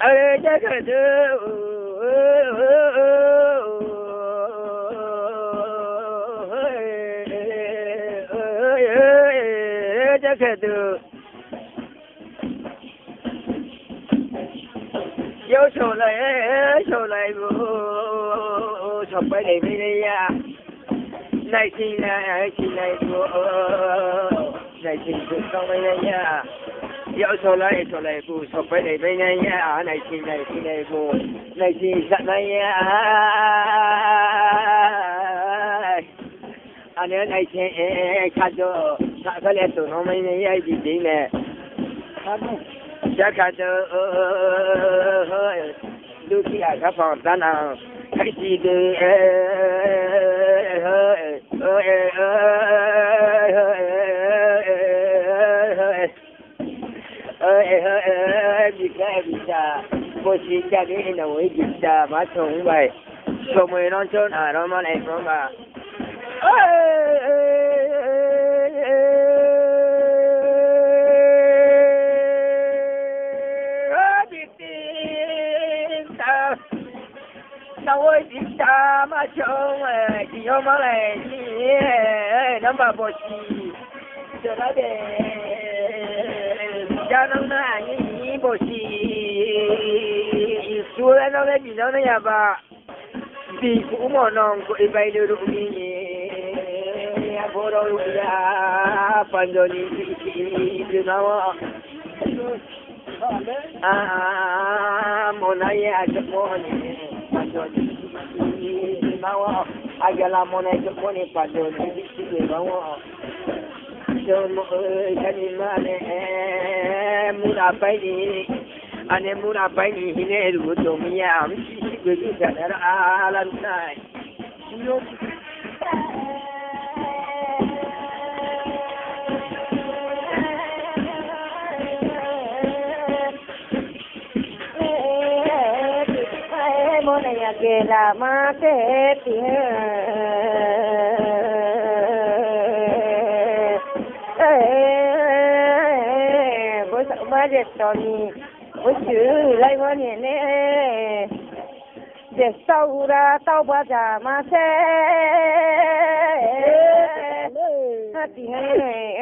chắc là thứ chắc là thứ yêu sầu lại sầu bay để đi đây à này chi này của này chi của con đây nha yêu sầu lại của sầu bay để bên này nha này chi của này chi sẵn đây nha anh em này chi khát cho cái này tụi nó mấy này gì nè chắc là đôi khi ở các phòng ta nào thấy gì đi bị cha bố chị cha cái nào ấy bị cha má chồng vậy chồng mày non trơn à nó mà này nó mà đâu ơi chị cha má chồng chị không má này nó mà bố chị cho nó để cha nó là như bố chị xua lên nó lên gì nó nhà bà vì cũng một nòng của bay đưa đủ đi vô đâu ra phần rồi đi nó một ngày chụp môn phần rồi đi nó agala môn này chụp môn phần rồi đi nó cho mỗi cái gì mà em muốn làm cái gì anh em muốn làm cái gì thì nên đủ cho mình làm cái gì sẽ ra lần này món này kể là mà kể tiếng bố sợ ba đẹp tròn bố chữ lấy món này nè để sau ra tao ba già mà xe tiếng này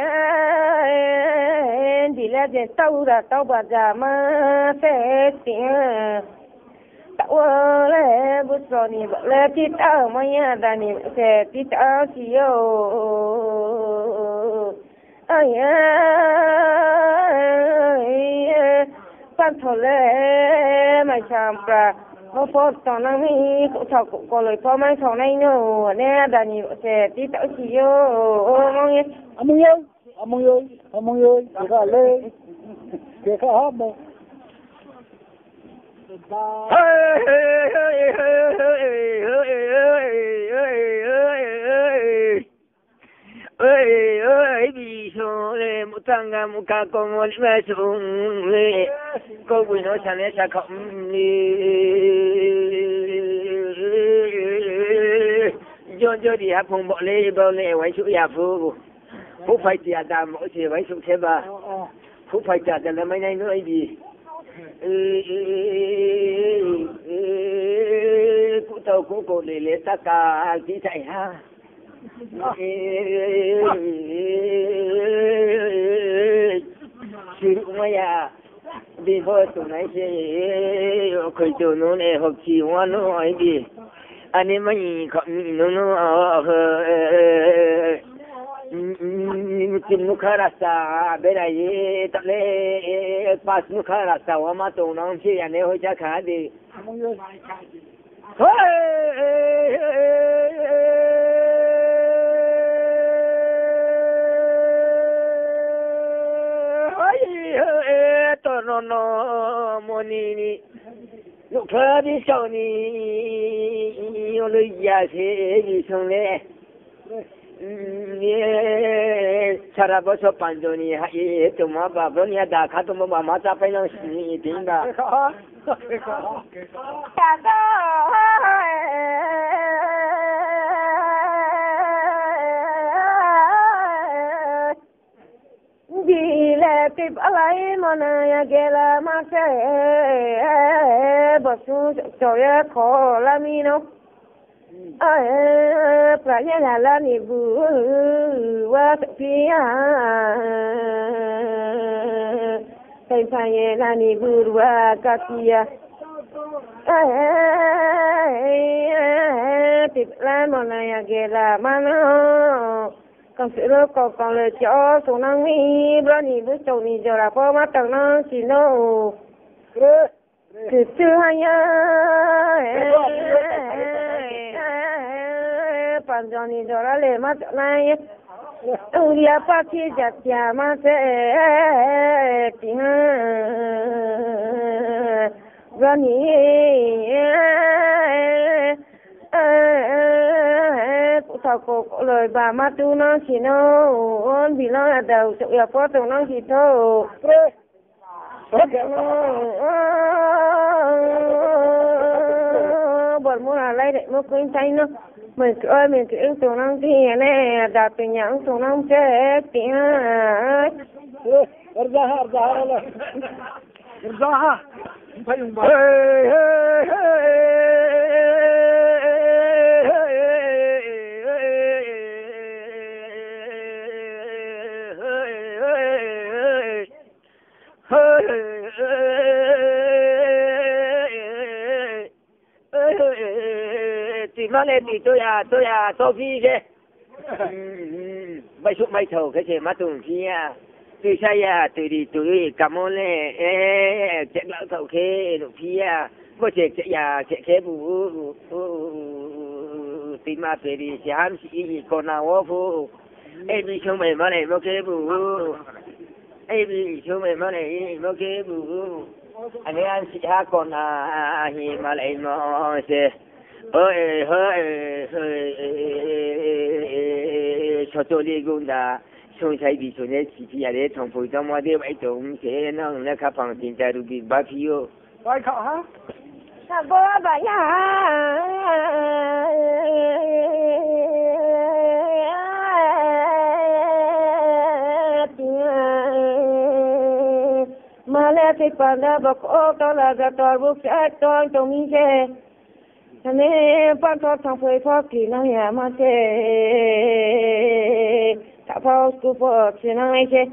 đi là để sau ra tao ba già mà xe tiếng tao lấy bút tròn này bật lên tít ở mấy nhà ta này sẽ tít ở chiều ơi pan thổi lên mày chạm ra nó phốt tao năng mi cũng thọ cũng có lời phô mai thọ này nữa nè ta này sẽ tít ở chiều mong nghe among yêu cái cả lê cái cả hấp mà vì số lệ một thằng ngà một cá con một mẹ xuống lệ cô quỳ nó chẳng lẽ sao không cho đi học không bỏ lệ bao lệ quay xuống nhà phu phú phải trả ta mỗi次quay xuống xe ba phú phải trả ta là mấy nay nữa gì cụ tàu cụ cổ để ta cả chỉ chạy ha sử dụng mấy à đi thôi tụi này sẽ khởi tụi nó này học chỉ hoa nó hỏi gì anh em mấy không nó tim mukha rasa berai tale pas mukha rasa wa ma to nam chi ane ho cha kha di to no moni ni lúc thơ đi sau ni yo lu ya se đi xong le 살아보서 반전이 하이 또마 바브로니아 다 가도 뭐 마마자 빼는 신이 된다. 빌레 tip alai mana ya gela mase bosu choya kho lamino pranya la ni bu wa pia sai sai la ni bu wa kakia tip la mana ya gela mano con sẽ rớt còn lời cho số năng mi bữa ni bữa chầu ni giờ là có mắt tầng năng chỉ nô từ từ hai nhá pan giờ ni giờ là lệ mắt này đi apa chi chặt chả mà sẽ tiếng bữa ni sao cô lời bà má tu nó chỉ nó vì nó là đầu sự là có tụi nó chỉ thôi bọn mua là lấy để mua quên tay nó mình ơi mình cứ tụi nó thì này đặt từ những tụi nó chết tiếng ارجعها ارجعها ارجعها فين بقى thì nó lên thì tôi Sophie chứ mấy chút mấy thầu cái gì mà tụi kia từ say từ đi tôi cảm ơn lệ chạy lão thầu kia tụi kia có chạy kia bù tìm mà từ đi chán chỉ còn nào phụ em đi chung mày mà này mà kia bù em đi chung mày mà này mà kia bù anh ấy chỉ ha còn hi mà lại mà sẽ cho đi cũng đã xong sai bị xong chỉ là để thằng phụ trong mà để vậy tổng sẽ nó là các phòng tiền tài được bị bắt phiêu vai khảo hả sao bố bà ya mà lẽ thì bạn đã bọc ô đó là cái tòa bút sẽ toàn trong mình chứ nên bạn cho thằng phụ phát kỳ nó nhà mà chứ thằng phụ school for chứ nó này chứ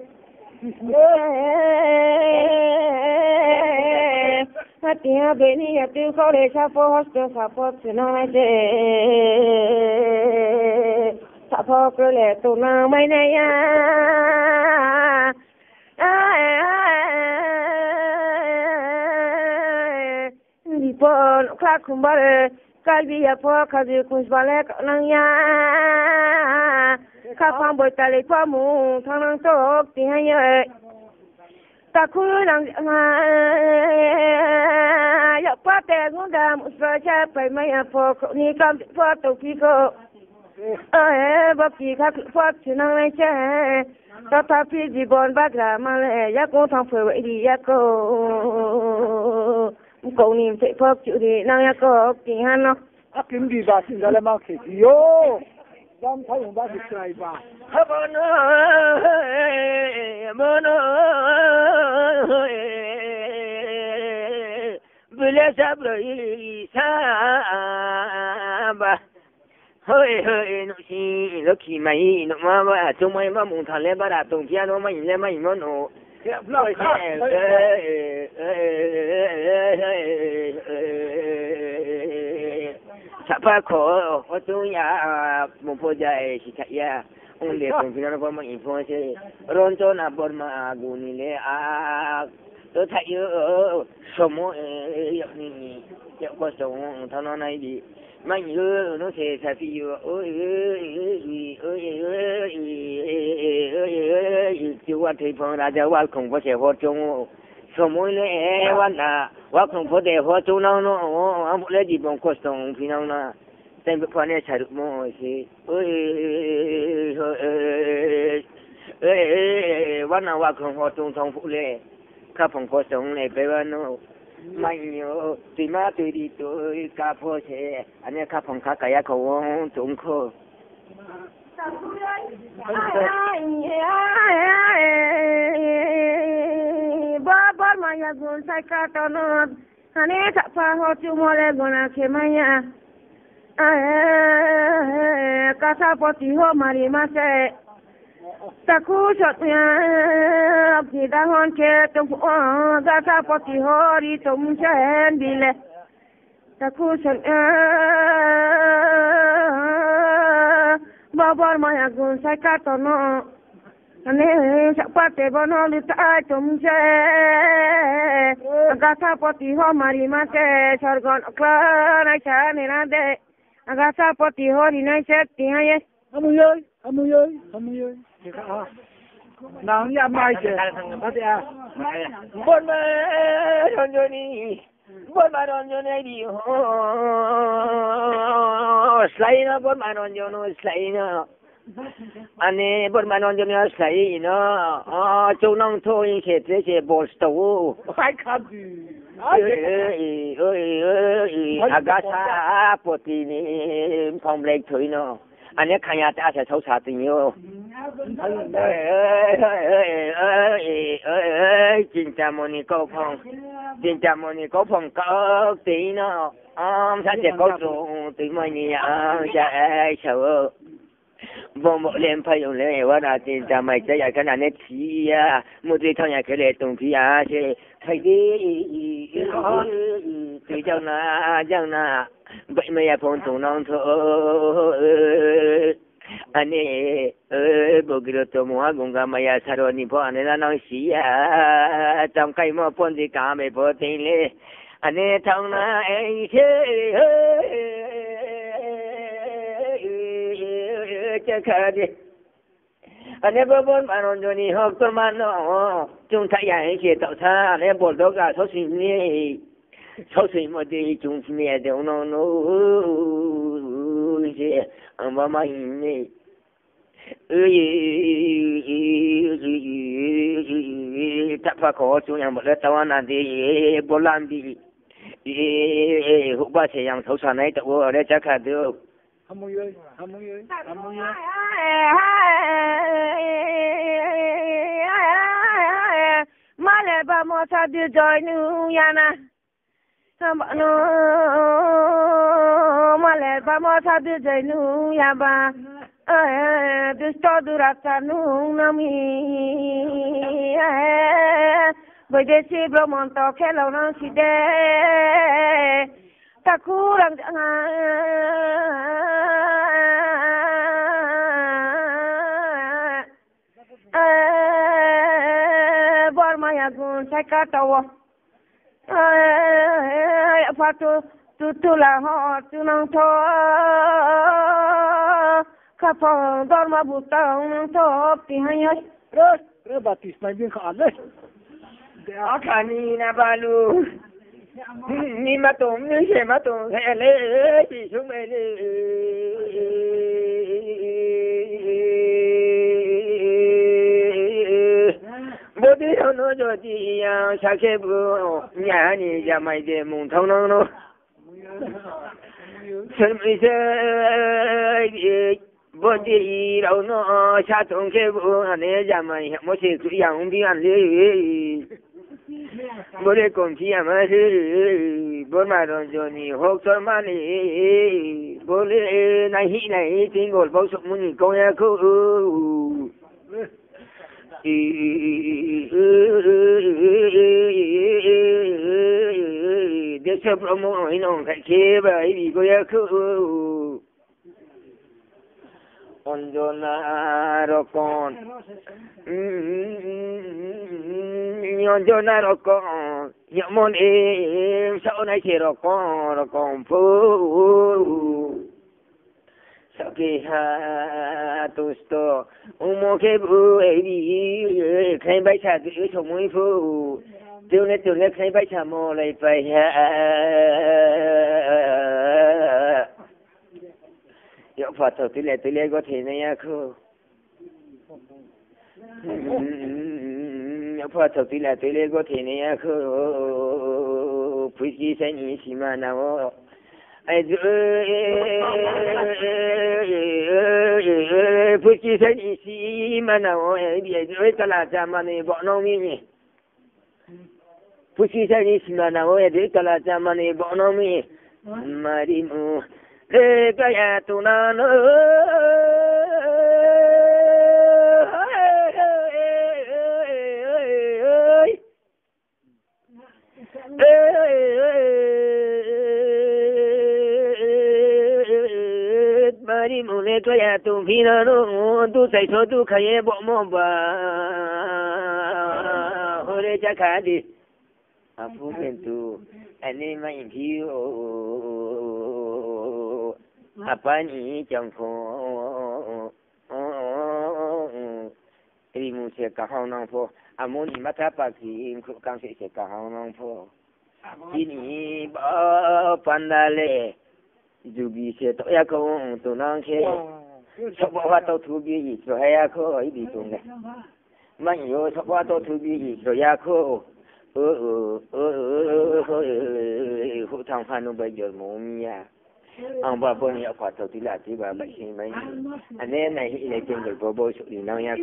hạt tiền bên này tiêu khó để thằng phụ hostel thằng phụ chứ nó này chứ thằng phụ cứ lẽ tụi nó mấy này đi bỏ khác không bao cái gì bỏ cái gì cũng phải là cái năng nha các phong bồi tài liệu qua mù thằng năng tốt thì hay vậy ta cứ năng ya qua tè cũng đã một số cha phải mấy bỏ ni cầm bỏ tổ kỳ cô bác sĩ khác bỏ chỉ năng này chứ ta ta phi gì bọn bác là mà lại ya cô thằng phải vậy đi ya cô cậu niệm sẽ phật chịu thì năng ya cô kỳ han nó kiếm gì bà xin ra là mang khỉ yo dám thấy ông bác được này bà bữa sắp rồi xa bà hơi nó chỉ nó kỳ mày nó mà chúng mày mà muốn thằng lên bà đã tung kia nó mày lên mày nó nó sắp khó ở trong nhà một phố dài chỉ chạy ya ông để tung kia nó có mày phố chứ ron cho na bor mà guni le tôi thấy ở sớm ấy có sống thằng nó này đi mà nhớ nó sẽ phi chịu quan thì phong ra cho quan không có sẽ hoạt trong sớm ấy lẽ quan không có để hoạt trong nó một lẽ gì bằng có sống phi nó tên bị quan này chạy được mua thì quan nào quan không hoạt trong thằng phụ lẽ các phòng có sống này phải vào nó mày nhớ tùy mà tùy đi tùy cả phố xe anh ấy các phòng khác cái khẩu trúng khô babar maya gun sai ka tono hane ta pa ho chu mo le gona ke maya ka sa poti ho mari ma se taku chot ya ki da hon ke tum ga sa poti ho ri tum chen bile taku chot babar maya gun sai ka tono hane sa pate bono li ta tum che ga sa poti ho mari ma se sargon kla na cha ni na de ga sa poti ho ri na se ti ha ye Amu ơi. Nào nhà mai kìa. Bắt à. Bon ma don joni. Bon ma don joni di ho. Slay na bon ma don jono slay na. Ane bon ma don jono slay na. Châu nông thôi khe thế che bol sto. Phải khám gì. Agasa poti ni phong lek thui no. Anh ấy khai ra sẽ xấu xa tình yêu. Cinta moni có phong có tí nó sao sẽ có dụng tí mà nhỉ chạy sợ vô một lên phải dùng lênว่าlà cinta mày sẽ dạy cái này chỉ một tí thôi nhà cái này tung thì sẽ thấy đi tí chẳng na vậy mà phong tung nông thôi anh ấy bố kia tôi mua cũng cả mày sao ni po anh ấy nói xí trong cái mà phong gì cả mày po tiền lệ anh ấy thằng na ấy chơi chơi đi anh ấy bố mà nó cho ni học tôi mà nó chúng ta dạy cái tạo ra anh ấy bố đó cả số sinh ni số sinh mà đi chúng mẹ đều nó gì mà mày ni tak pakai tu yang berlawan nanti bulan di hubah yang susah naik tak boleh cakap tu. Amu ơi. Malaba mo sa di joy nu yana. No malaba mo sa di joy nu yaba. Dusto durata nu nami. Bade si bromonto kelo non si de. Takurang Bormaya gun sakatawa. Fatu tutula ho tunang to. Kapal dorma butang to pihanya. Re batis mai bin khan đấy. Akani na balu. Ni mà tụng như thế mà tụng thế lệ chỉ chúng mày đi bố đi đâu nó cho đi sao cái bữa nhà này nhà mày để mùng thông nó sớm đi bố đi đâu nó sao tụng cái bữa này nhà mày mỗi sự tụi nhà không đi ăn đi bố đi cùng chị em ấy bố mà rồi nhỉ hốt cho mà nè bố đi này tiếng gọi bố sụp muốn nhìn con ya cô để xem promo ấy nó phải kia bởi vì cô ya cô Onjona rokon, onjona rokon, nyamon sao nay chỉ rokon phu, sao kia ha tusto, umoke bu ấy khai bay cha tự chồng mũi phu, tiêu này khai bay cha mò lại phải ha. Yo Phật thôi tôi lấy có thể này cô. Yo Phật thôi tôi lấy có thể này cô. Quý vị sẽ nhìn xem mà nào. Ai quý vị sẽ nhìn xem mà nào. Ai bây giờ ta là cha mà này bọn nó mi. Pusisani simana oye de kala jamani bonomi marimu le gaya tunano marimu le gaya tunano tu sai so tu khaye bomo ba hore jakadi Apu mentu, ane main hiu, apa ni jangko, rimu sekahau nangpo, amun mata pagi, kang sekahau nangpo, ini pandale, jugi setok ya kau tunang ke, sebuah atau tubi, sohaya kau ini tunga, mayo sebuah atau tubi, sohaya kau. Hữu thằng phan bây giờ muốn nha ông bà bố nhớ quả tàu tí là tí bà bệnh sinh mấy anh em này hiện nay trên người bố bố sự đi nào nha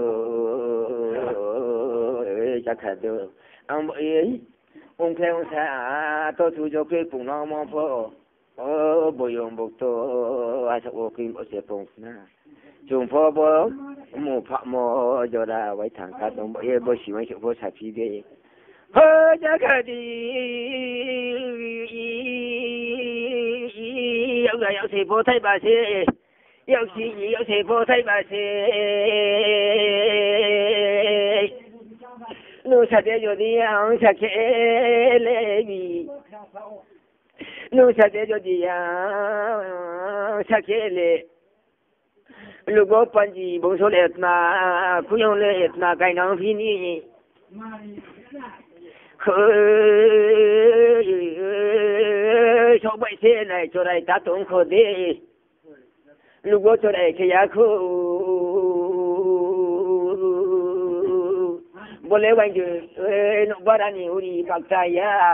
chắc thật được ông bố ấy ông theo xa tôi thu cho cái cùng nó mong phố bố dùng bố tô ai sợ bố kim bố sẽ bông na chúng phố bố mù phạm mô giờ là với thằng khác ông bố ấy bố xí mấy chỗ bố xài phí đi Jakadi, yêu người yêu sĩ vô thay bà sĩ, yêu sĩ vô thay bà sĩ. Nu sa de yo di ang sa ke le bi, nu sa de yo di ang sa ke le. Lu go panji bông số lệ mà, kuyong lệ mà cái nong phi ni. Cho bảy xe này cho đây ta tốn khổ đi lúc đó cho đây cái giá khổ bố lê bánh chứ nó bắt anh nhiều đi bạc tay á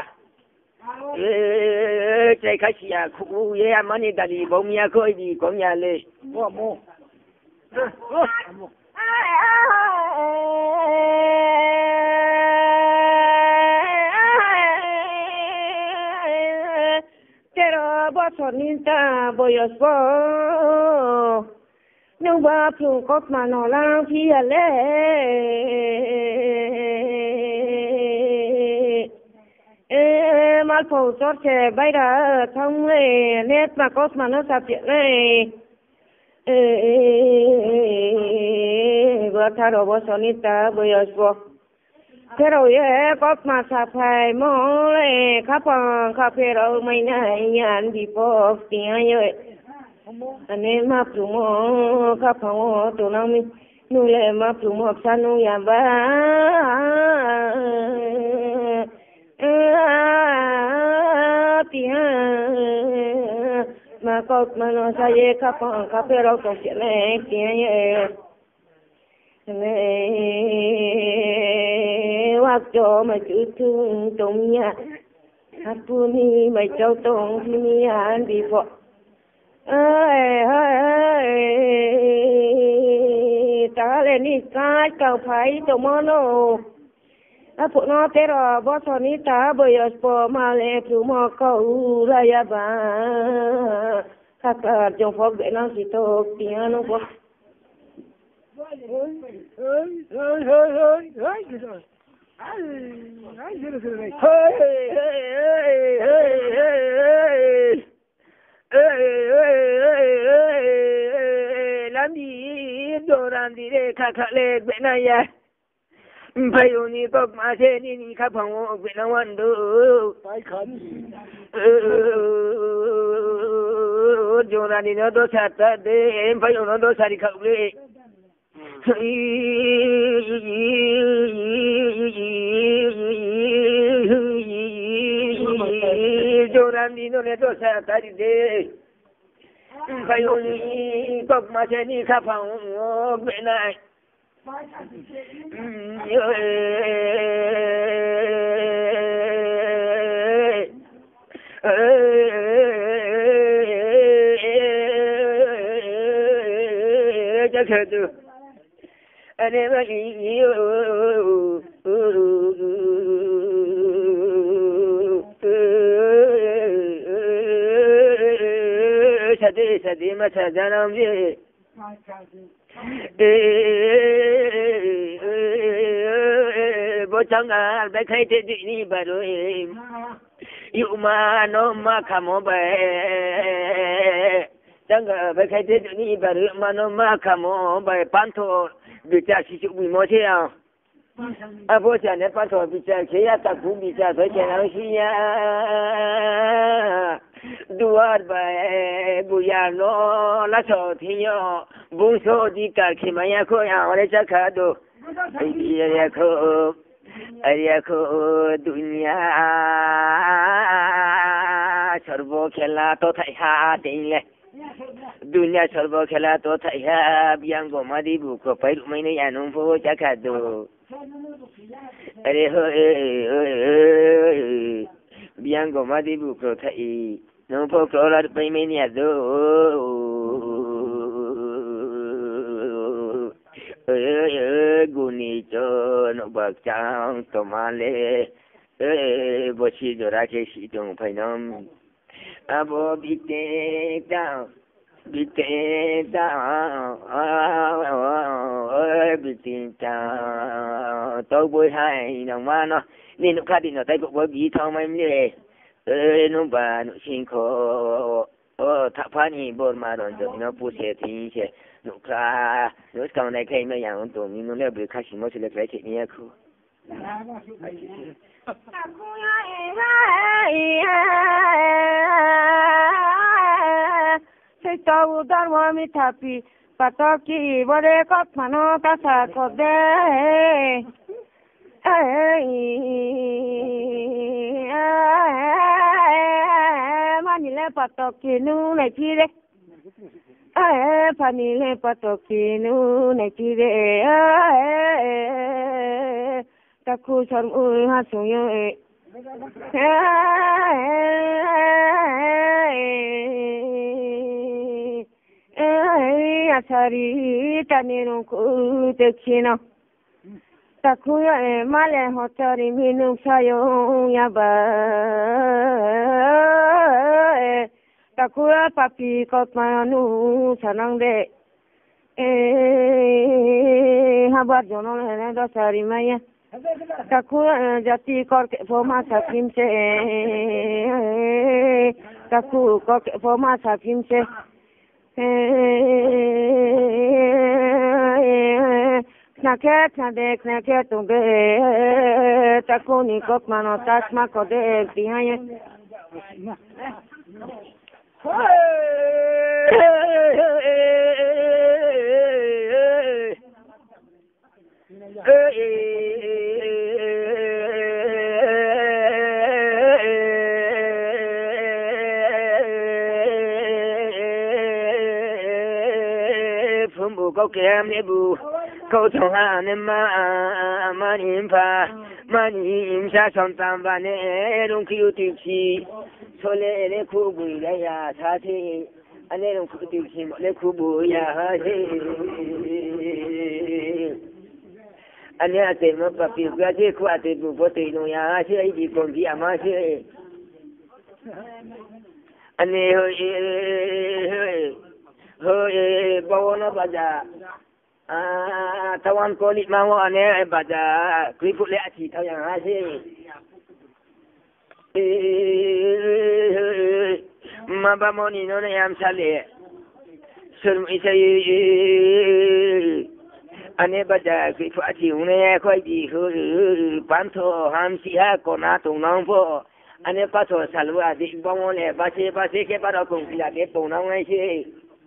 chạy khách xe khổ ya mà đi ta đi bông nhà khơi đi có nhà lê mua Sonita boyos bo nung ba plung kop mano lang fiale mal po sorche baira thong le net ma kop mano sapye le ba tharo bo sonita boyos bo Pero ye kop ma sa phai mo le khap khap pero mai nai yan bi po tia ye ane ma pru mo khap mo to na mi nu le ma pru mo sa nu ya ba tia ma kop ma no sa ye khap pero to se le tia ye hoặc cho mà chữ thương trong nhà hát buồn đi mày cháu tông thì mi ăn đi vợ ta lên đi cái cầu phải tông món nó phụ nó thế rồi bó son đi ta bây giờ bỏ mà lệ phụ mà cầu ra ya ba các trong phố để nó chỉ tốt tiếng nó quá làm gì đồ làm gì để khạc khạc lên bên này ya phải uống đi cốc mà xe đi khắp phòng bên nào ăn được phải khẩn đồ làm gì nó đồ sạch để em phải uống nó đồ sạch đi khạc lên Joran di no le dosa tadi de phải uống cốc mà xe đi khắp phòng bên này chắc hết rồi anh em ơi sadi masa janam je bocang al bekai te ni baru yuma no ma kamo ba janga bekai te ni baru ma no ma kamo ba panto bicha si chu mo che a abo cha ne panto bicha che ya ta ku bicha so che na shi ya duar ba bu ya no la so thi yo bu so di ka khi ma ya ko ya ore cha kha do ya ko अरे को दुनिया सर्वो खेला तो था दिले दुनिया सर्वो खेला तो था बियांगो मदी बुको पैर मैंने यानु पो जका दो अरे हो बियांगो मदी बुको था नो पो क्रोलर पे मैंने दो गुनी जो नोबक चांग तो माले बची जो राजे सीटों पैनम अब बीते दां बीते दां तो बोल hai नंग मानोนี่นุขาดินแต่ก็บ่บีทองไม่เลยนุบานุชิงโคถ้าพานี่บ่มาดอนจนผู้เสียทีเชนุครานุสกองในใครไม่อย่างตัวมีนุเล่บ่คัชิโมสิเลยใครเทนี่คูใช่ตัวอุดรว่ามีทัพพีปัตตกีบริกรมโนกัสสะกเดมันนี่แหละปัตตกีนู้ในที่เด็กพันนี่แหละปัตตกีนู้ในที่เด็กตะคูชนอุ้ยหาสุยอาชารีตานีนุคุเตคินะตะคุยมาเลหอจารีมินุชายงยาบาตะคุยปะปีกอดมานุสนังเดฮาบาจโนเลนะดาชารีมายะตะคุยจติกอดโฟมาสักิมเซตะคุกอดโฟมาสักิมเซSnaket nadek snaket tunge takuni kopmano tasma kode tihaye Go kem nebu, go to Hanema, Manim Pa, Manim Sason Tambane, don't kill Tixi, Sole Kubu, ya, Tati, and they don't cook him, Le Kubu, ya, and then I say, no papi, graduate, what they do, what they know, ya, I from the Amashi. And they bawana baja tawan kolit mawa ane baja kriput le aci tau yang asyik maba moni no ne am sale sulm isai ane baja kriput aci une koi di panto ham siha kona tung nong po ane pato salwa di bawole base ke para kong pila ke ponang ai si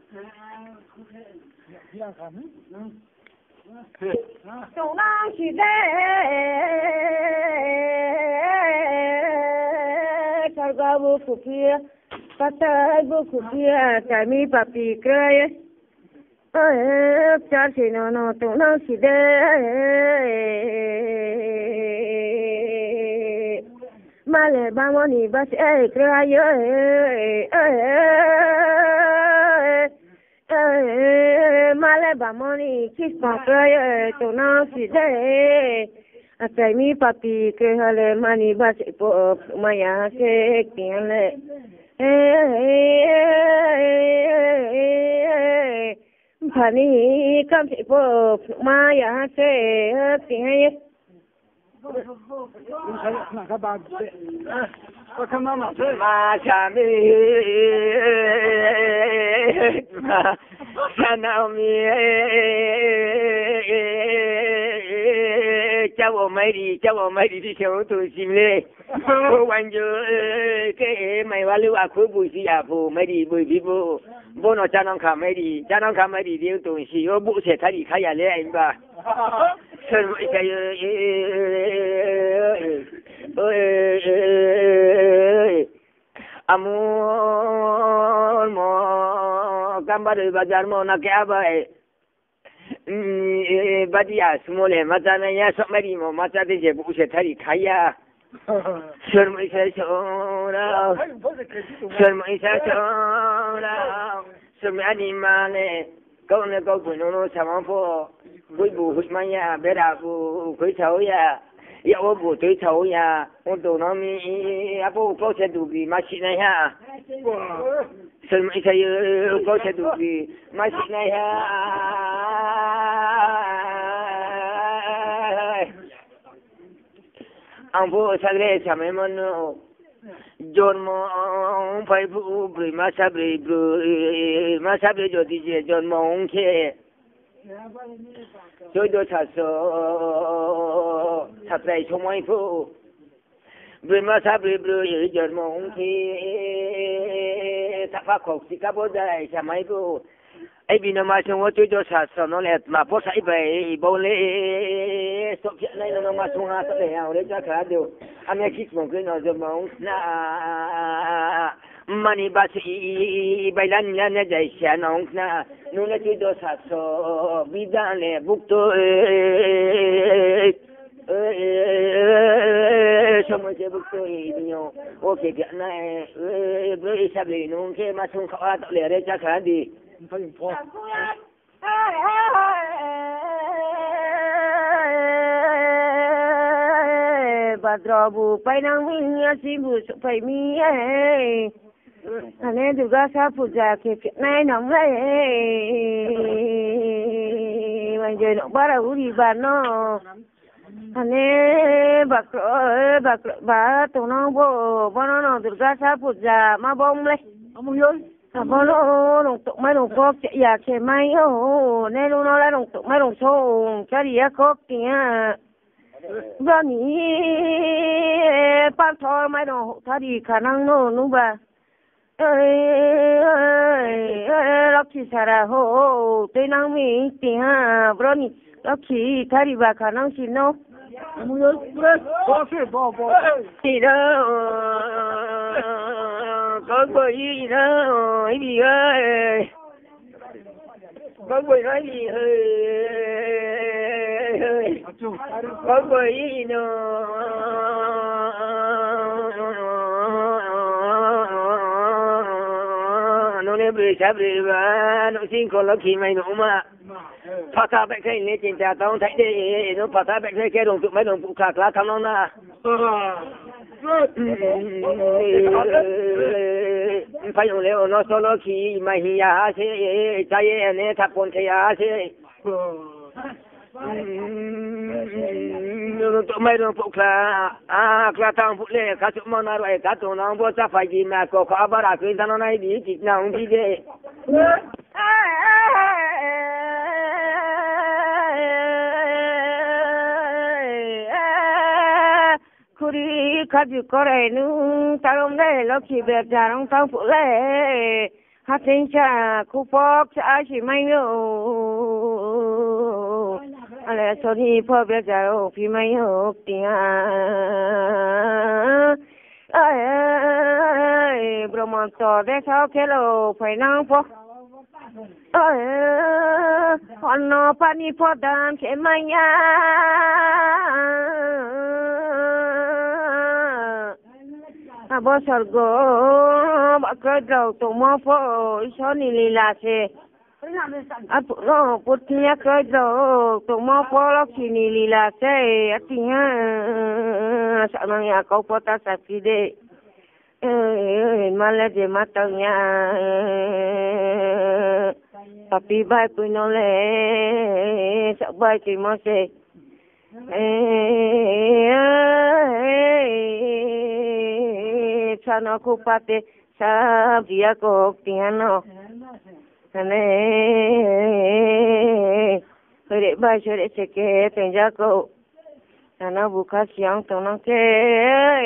Sông Nam chỉ để cho gà bù phụ kia, bắt tay bù phụ kia, trái mi papi cười, cha chỉ nó Sông Nam chỉ để mà lẽ ba món gì bắt ai cười Male bamoni kisma kaya to na si de atai mi papi ke hale mani bas po maya ke kiale พันนี้คำที่พูดมาอย่าเสียสิ่งให้มาชามีมาชนามีเจ้าไม่ดีที่เชียวตัวสิมเลยวันเจอแค่ไม่ว่าลูกอาคุบุษีอาภูไม่ดีบุยบิบุบนอจาน้องขาไม่ดีจาน้องขาไม่ดีเดี๋ยวตัวสิโอบุเสร็จทันทีขยันเลยไอ้บ้าฉันไม่ใช่อามูลมอกัมบาร์บาจาร์มอนักแอบไอ้บัดยาสมุเลมาจากไหนยาสมัยนี้มาจากที่เจ็บอุเสธารีขายาฉันไม่ใช่ชนเราฉันไม่ใช่ชนเราสมัยนี้มาเนี่ยก็เนี่ยก็คุณโน้ตสมองพอบุยบุหุมายาเบราบุคุยเท่ายายาโอบุตุยเท่ายาอุตุน้องมีอาบุก็เสดูบีมาชินะฮะฉันไม่ใช่ก็เสดูบีมาชินะฮะอันพูดสักเรื่องสมัยมันจนมองไปผู้บริมาสับริบริมาสับริจดิเจจนมองแค่ช่วยดูทัศน์ทัศน์ใจชมไม่ผู้บริมาสับริบริจนมองแค่ทักฟ้าขบสิกับบุได้สมัยผู้ไอ้บินมาช่วยดูทัศน์นั่นแหละมาพอใส่ไปบอลเล่สกในน้องมาส่งหาตัวเองเอาเรื่องจะขาดเดียวอันนี้คิดมองขึ้นเอาจะมองน่ามันนี่บาสีใบลานนี่เนี่ยใจเสียน้องน่ะนู่นช่วยดูทัศน์บิดาเล่บุกตัวสมัยเจ็บบุกตัวอีนี่โอเคกันนะบริษัทเลยน้องแค่มาส่งเขาตัวเรื่องจะขาดดีบัดรอบุไปนั่งวิ่งสิบุสุไปมีอันนี้ดูก็ชอบพูดจาเก็บในน้องเลยวันเจอหนุ่มบ้าเราดีบ้านน้องอันนี้บักบ้าตัวน้องบ่น้องดูก็ชอบพูดจามาบ่มเลยมาโยนบ่น้องตกไม่ลงพกจะอยากใช่ไหมโอ้ในลูกน้องแล้วลงตกไม่ลงโชงจะเรียกครบเนี่ยบ้านนี้ป้าทอไม่ลงถ้าดีขนาดโน่นบ้าล็อกที่สระโหตัวน้องมีตีห้าบรอนี่ล็อกที่ถ้าดีบ้าขนาดสิโน่มึงยังบ่เสียบ่ที่เด้อก็บ่ยีเด้อไอ้ดีเอ้ยก็บ่ไอ้ดีเอ้ยก็บ่ยีเนาะนู่นเนี่ยบริษัทบริวารนู่นสิ่งคนละขี้ไม่หนุ่มอ่ะภาษาแบบใครเนี่ยจริงจังต้องใช้ได้นู่นภาษาแบบใครแค่ลงตุกไม่ลงปุกขากลาคำน้องนะไปอยู่แล้วน้องโซโลขี้ไม่หิยาเช่ใจเนี่ยทับคนเชียเช่ตัวไม่ลงปุกขากลาทางพุเล่ข้าสุมานาร์ไอ้ข้าตัวน้องบัวจะไฟจีมาก็ข้าบาราคือตอนนั้นดีจิตน้องดีเด้คุรีขัดอยู่ก็ได้นู้ตาลมได้ล็อกขี้แบบจาน้องทั้งผู้เล่ฮัตเซนชาคูฟอกชาชิไม่รู้อะไรส่วนนี้พ่อแบบจาโอพี่ไม่หกติงบรมันต่อได้เท่าแค่เราไปนั่งพออันนอปานีพอดามเขมายาบ่สรgoบักเราตัวมอพอชอนี่ลีลาเซอะตุโนปุทยะกเราตัวมอพอลักษณีลีลาเซอะติฮะสมังยาเขาปตาสักทีเด mà là gì mà tao nhà papi bay pui nó lệ sợ bay chỉ mà sẽ sao nó không pate sao vía có piano này để bay cho để sẽ cái thành ra cậu nó buka siang tao nó cái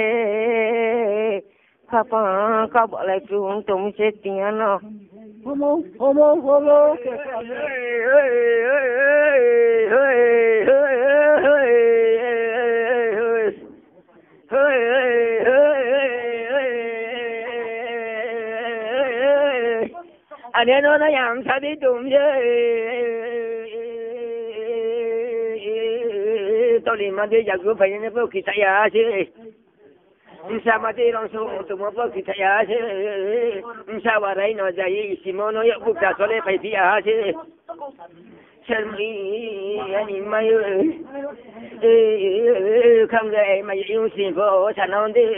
papa kau buat lagi untuk mesti piano Homo. anh em nó làm sao đi tụm chứ tôi đi mà đi giờ cứ phải nên phải kỳ chạy chứ sao mà đi lòng sông tụi nó phải kỳ chạy chứ sao mà đấy nó chạy Simon nó bục ra cho nên phải đi chứ chân mi anh mày không để mà yêu xin phố sao nó đi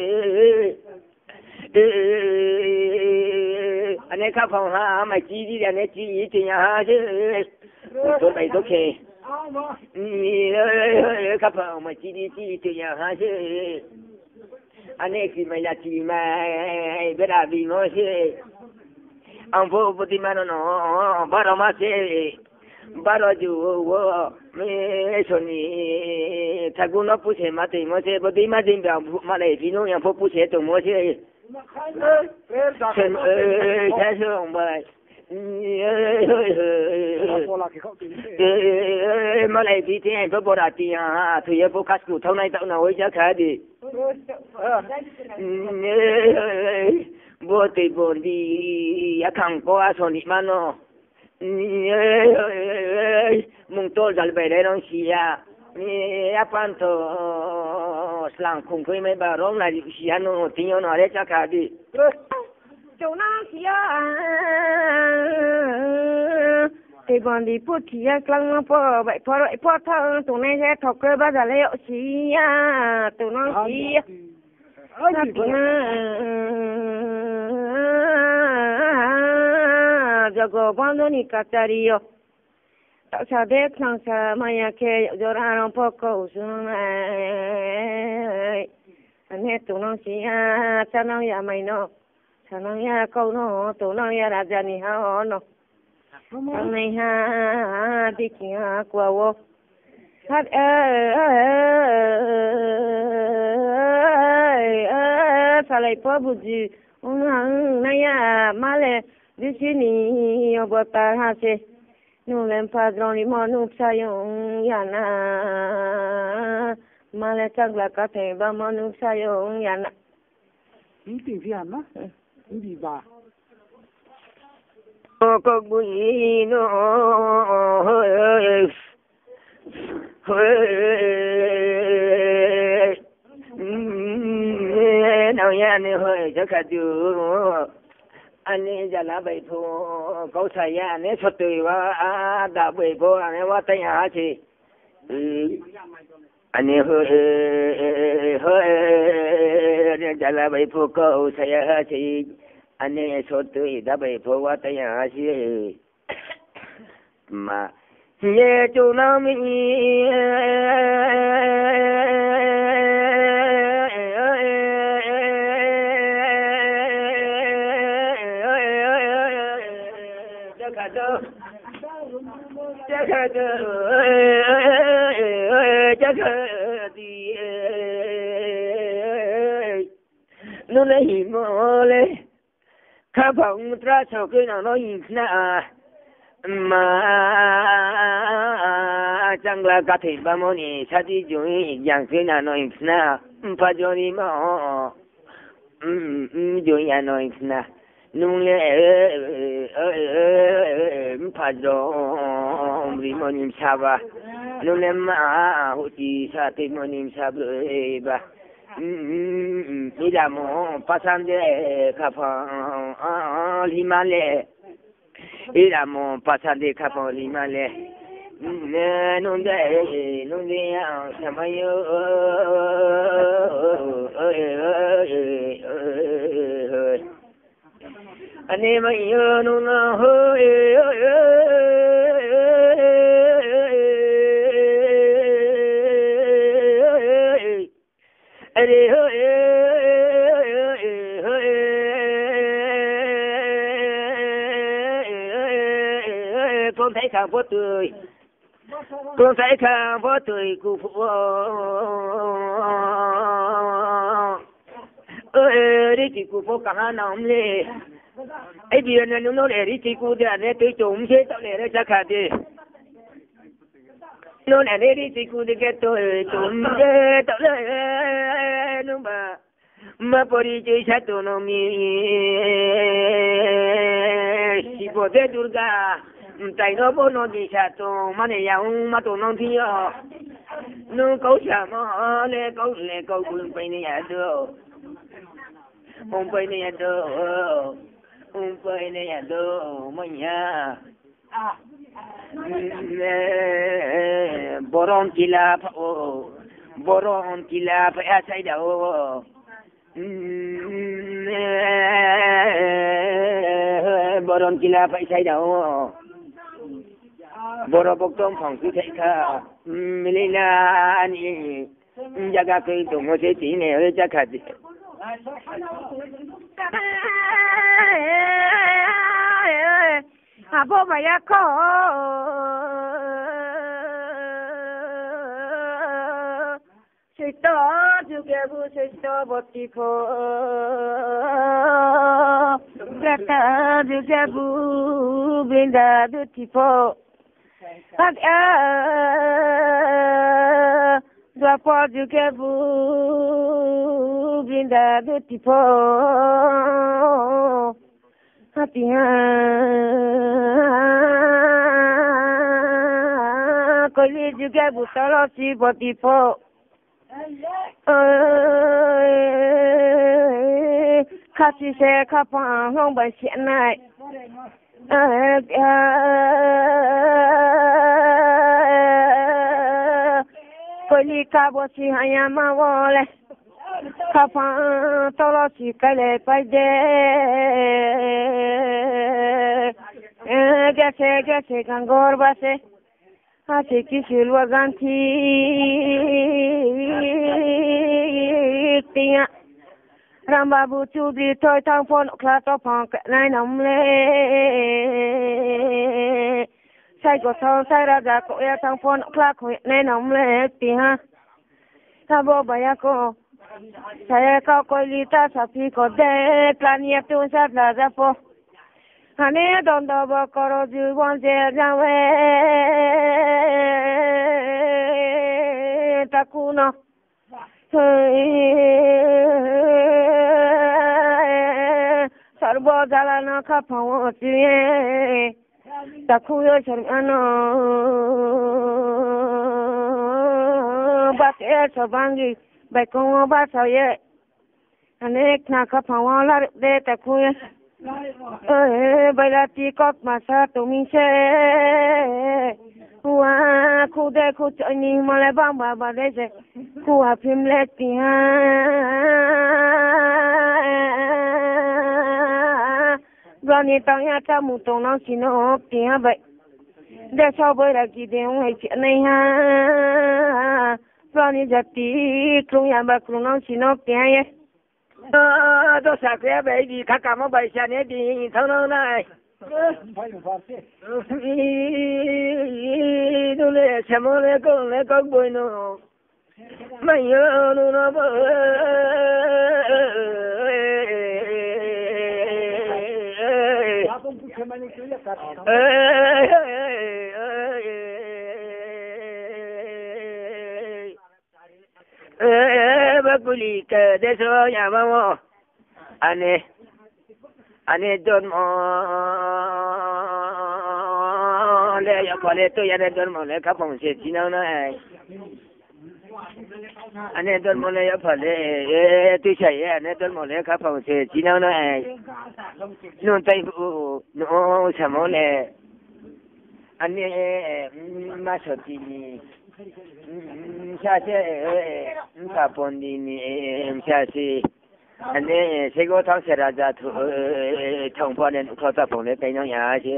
anh ấy khắp phòng ha mà chỉ đi anh ấy chỉ thì nhà chứ tôi bày tôi kề khắp phòng mà chỉ đi thì nhà ha chứ anh ấy khi mà là chỉ mà biết là vì nó chứ ông vô thì mà nó bắt đầu mà chứ bắt đầu chú mấy số này thằng cô nó phụ mà thì mà chứ thì mà thì mà lại vì nó yang phụ tụi mà chứ thế không vậy mà lại vì thế anh phải bỏ ra tiền thì em phải cắt cụt thâu này tao nào ấy chắc khá đi bố thì bố đi không có số này mà nó mùng tôi dal về đây nó xì apa to selang khung khơi mấy bà rong này xì nó tiếng nó đấy chắc cả đi chỗ nào xì thì bọn đi phút thì căng po vậy po thằng tụi này sẽ thọc cơ bao giờ lấy xì tụi nó xì jago bando ni katario tak sadar sang sama ke joran poko sunai ane tu nong sia sanang ya mai no sanang ya kau no tu nong ya raja ni ha no ang nei ha dikia kwa wo hat salai po buji unang naya male di sini obota hase nu lem padron ni monu sayong yana male chagla ka the ba monu sayong yana Ý tình phi hẳn á ý gì bà ko bui no nào ya ne hơi cho cả chú anh ấy giờ là bảy phố câu say anh ấy xuất từ và đã bảy phố anh ấy qua tây hà chứ anh ấy hơi giờ là bảy phố câu say chứ anh ấy xuất từ đã bảy phố qua tây hà chứ mà nghe chú nó mi chắc thì nó lấy mồ lên khắp phòng ra sau cái nào nó nhìn na mà chẳng là cả thịt ba món này sao đi chơi dạng cái nào nó nhìn na phải cho đi mà chơi nhà nó nhìn na nung le phải cho đi mà nhìn sao ba nung le mà hụt gì sao thì mà nhìn sao rồi ba đi làm pasan de khapa limale đi làm pasan de khapa limale nung de sao mà yo anh em yêu nó hơi con thấy khang vô tươi con thấy khang vô tươi cụ phụ đi chỉ cụ phụ cả nóng lên ấy bây giờ nó để đi chỉ cụ để này tới chúng chế tao để ra khát đi nó để đi chỉ cụ để cái tôi chúng chế tao để nó mà bỏ đi chơi sát tụi nó mi chỉ bỏ thế Durga tại nó bố nó đi sát tụi mà này yang mà tụi nó thì nó câu chả mà lê câu cũng phải này được không phải này được không phải này được mà nhá boron kila phải sai đâu boron kila phải sai đâu boro bốc trong phòng cứ thấy cả Melina anh jaga cái tụi nó sẽ chỉ này chắc hạt bố mày có Sister, together, sister, but before Greta, together, Binda, beautiful. But the part together, Binda, beautiful. Happy college together, Salosi, but before. Khát xì xe khát phẳng không bởi chuyện này Cô lý khát bó xì hành mà vô lệ khát phẳng tao lo xì cái lệ phải đê Ghé xe càng gôr bà xe Hati kisil waganti tia Rambabu chudri toy thang phone klato phong nai nam le Sai ko thong sai raja ko ya thang phone kla ko nai nam le tia Sabo baya ko Saya ka ko lita sapi ko de plania tu sa la za po Hane don do ba koro ju wan je jawe takuno sarbo jalana ka pawti takuyo sarano bate sabangi bai ko ba saye anek na ka pawala de takuyo Bailati kot masa tumi se Wa kude kutani male bamba badese Kuwa pimleti ha Blani tanya tamu tonang sino ti ha bai De so bai la ki de un hai nei ha Blani jati krung ya ba krung nang sino ti ha ye Tôi sạc cái bể gì khá cả một bể xe này đi thâu nó này tôi lấy xe mô lấy con bồi nó mày nhớ nó bơ Baguli ke deso ya mamo ane don mo le ya pale to ya don mo le ka pong se chino na ane don mo le ya pale tu sai ya ane don mo le ka pong se chino na no tai bu no sa mo le ane ma so ti ni xa xe xa bồn đi xa xe อันนี้เชโกท้องเสราจะถูทองพอเนี่ยเขาจะผมเลยไปน้องยาใช่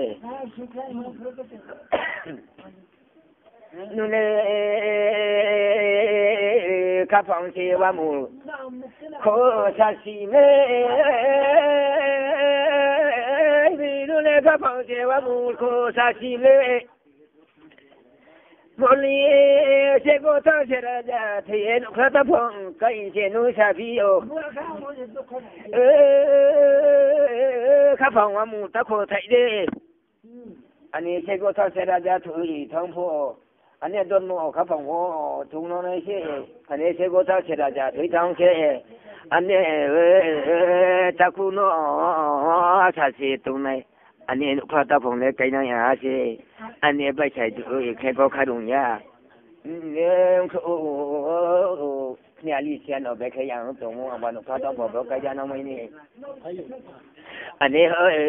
นู่นเลยข้าฟังเทวามูโคชาสีเมนู่นเลยข้าฟังเทวามูโคชาสีเมบลีเชโกท้องเสราจะเทียนข้าตะพงก็อินเชนุชาฟิโอข้าฟังว่ามูตะโคไทยเดอันนี้เชโกท้องเสราจะถูท้องพ่ออันนี้โดนมูข้าฟังว่าทุ่งนอนเช่อันนี้เชโกท้องเสราจะถูท้องเช่อันนี้ตะคุโนชาสีตรงไหนอันนี้ข้าตะพงเลยไกลน้อยหาเช่อันนี้ไปใช้ดูแค่ก็ขาดงยาเนี่ยเนี่ยลิเซียนเอาไปแค่ยังตรงว่าวันข้าตะพงก็จะน้องไม่นี่อันนี้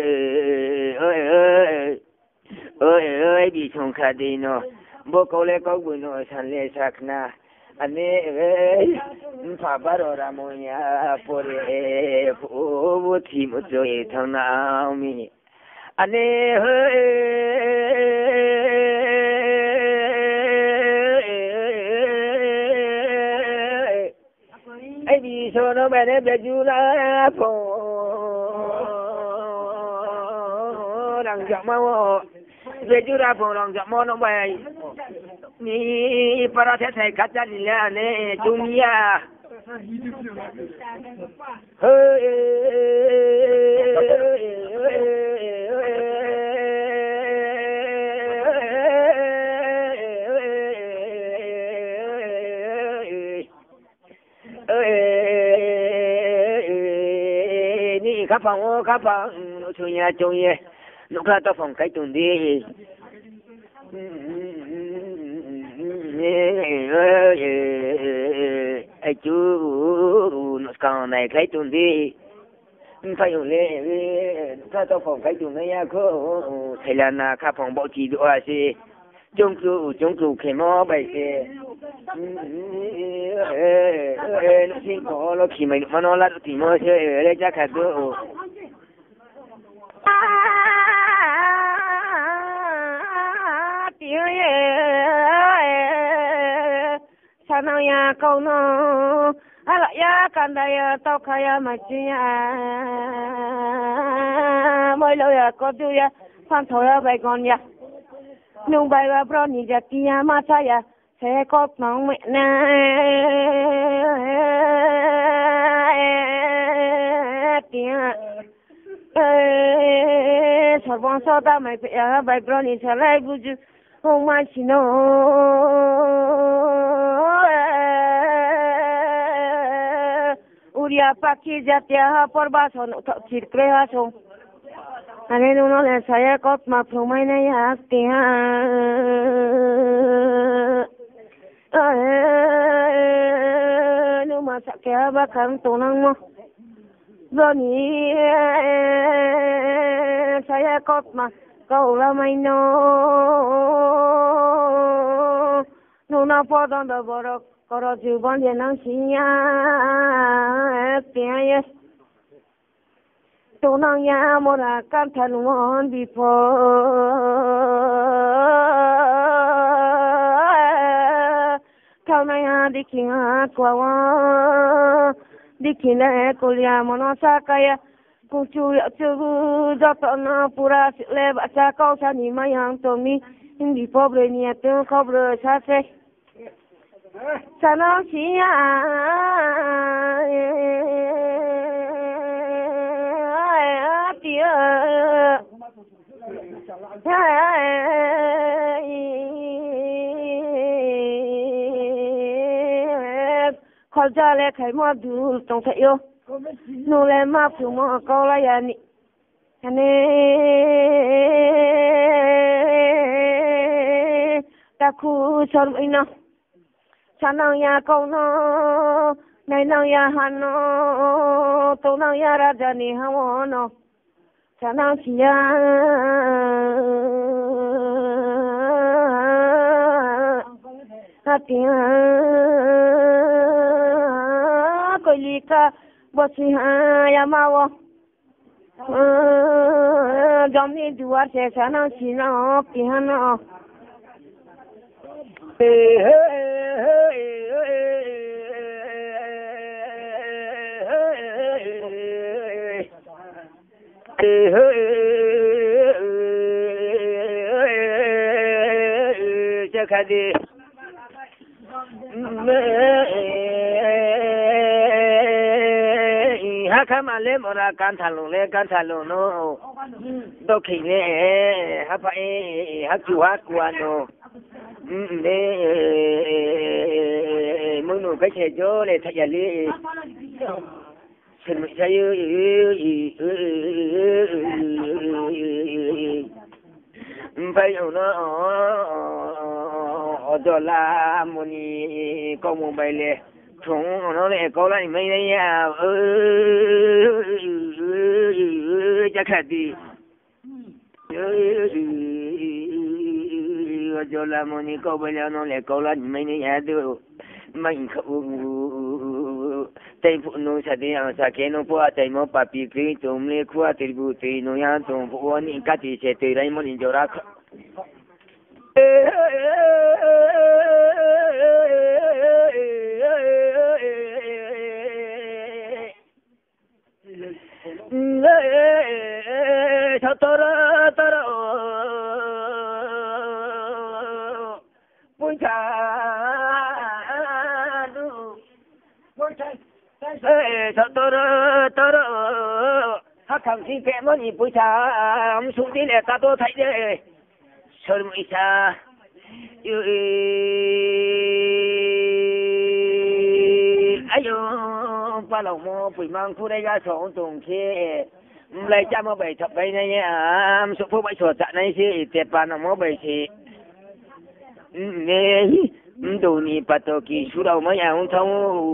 ดิชงคดีโนบุกเล็กก็กุนฉันเลสักนะอันนี้ฝาบารอรามยาปวดผู้ที่มุจอยทางน้ำมีอันนี้ไอ้ดิชนเอาไปเนี่ยไปจูลาพงดังจังมาว่าเวจูราพงดังจังมาโนไปนี่ปราเทศไทยกัจจานิลาเนี่ยจุนยาเฮ้นี่ข้าฟังช่วยจงเย่ลูกค้าต้องฟังใครตุนดีไอ้จูนุสกันในใครตุนดีไฟอยู่เลยลูกค้าต้องฟังใครตุนเนี่ยก็เทเลนาข้าฟังบอกทีดูอาสิจงครูเขมอไปสิลูกศิษย์ก็ลูกขี้ไม่มันนอนละที่มั่วเชื่อเลยจะขัดดูฉันเอายาเกาโนอะไรยากันได้ยาตอกขยามาจียาไม่เลยยาก็ดูยาฟังถอยไปก่อนยานุ่งใบว่าเพราะนี่จะกิยามาใช่ยาเสกก็น้องไม่น่าเตียสอบวันสอบได้ไม่ไปยาใบเพราะนี่จะไล่บุญห้องมาชิโนUria paki jatia porbason circreason. Ane nuno le saya kot ma promai na yaktia. Nu masak ya bakang tunang mo. Zoni saya kot ma kau ramai no. Nuna podon da borok. Koro juban dia nang siya tiaya tunang ya mora kan thanuan bipo thana ya dikinga kwawa dikina kulia mono sakaya kucu ya chu jotona pura le baca kau sani mayang tomi indi pobre ni atu khobre sase Sana siya tia khol ja le khai mo du tong thai yo nu le ma phu mo ko la ya ni ane ta khu chon ina Sanang ya kau no, nai nang ya han no, tu nang ya raja ni hawa no, sanang siya, hatiya, koi lika bó xì ya mà wo dòng đi đùa sẽ sáng nó xì nó kì hắn nó Kadi hakama le mora kan thalo no dokhi le hapai hakju hakwano le munu cái che jo le thayali sin sayu bây giờ nó đó là moni công một bài lệ chúng nó lại có lại mấy đấy à chắc là đi đó là moni công bài lệ nó lại có lại mấy đấy à được mình không tay phụ nữ sẽ đi ăn sa cái nó qua tay mà papi cái chúng lấy qua tay phụ tay nó ăn chúng phụ anh cái gì sẽ tay đây moni cho ra thằng xin phép mà nhỉ bữa sáng xuống đi là ta tôi thấy đấy sơn mới xa ayo ba lòng mò bụi mang khu đây ra sổ tùng kia lấy cha mà bảy thập bảy này nhá số phố bảy sổ chợ này chứ tiệt bàn nó mò bảy chứ nè đồ nị bắt đầu kỳ số đầu mới ăn thông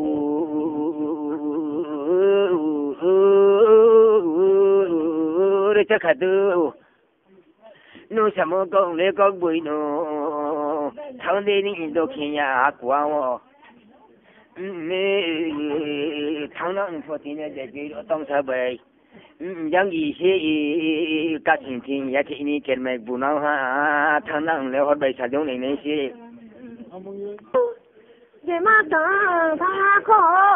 để chắc hạt đâu nó sao mà con lấy con bụi nó thằng đi đi đồ kia nhà quá mà thằng nó phải tin là để tông sao vậy yang gì chứ các chuyện thì ya thì ni cái mấy bữa nào ha thằng nó lấy hết bảy sao giống này chứ để mà thằng khó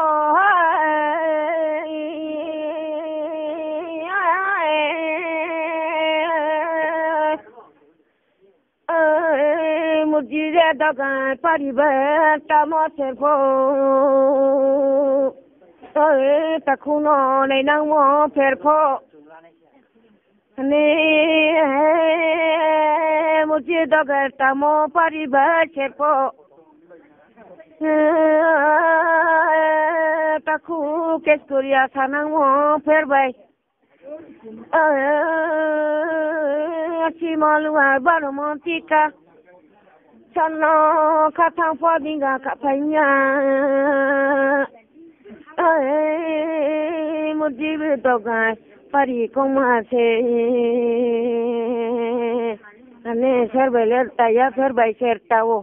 một gì ra đó cả parí về ta mất sẽ phố ta không nói này năng mò phèn phố nè một gì đó cả ta mất parí về sẽ phố ta không kết Korea sa năng mò phèn về chỉ mà luôn ai bảo romantica chano katang phò dinga kapanya một dịp đó cái pari công mà se anh ser beler taya ser bay ser tao